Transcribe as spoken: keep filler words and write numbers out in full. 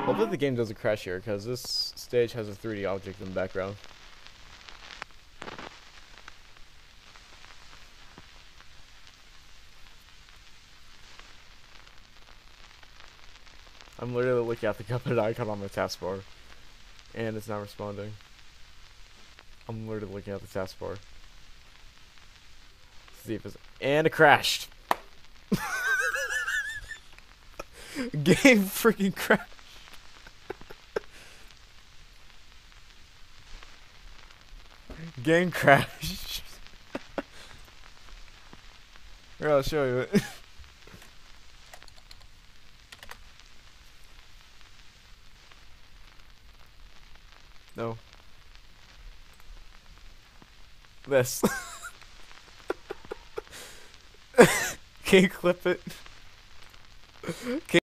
Hopefully the game doesn't crash here, because this stage has a three D object in the background. I'm literally looking at the Cuphead icon on my taskbar, and it's not responding. I'm literally looking at the taskbar. See if it's and it crashed. Game freaking crashed. Game crashed. Here, I'll show you it. No. This. Can you clip it? Can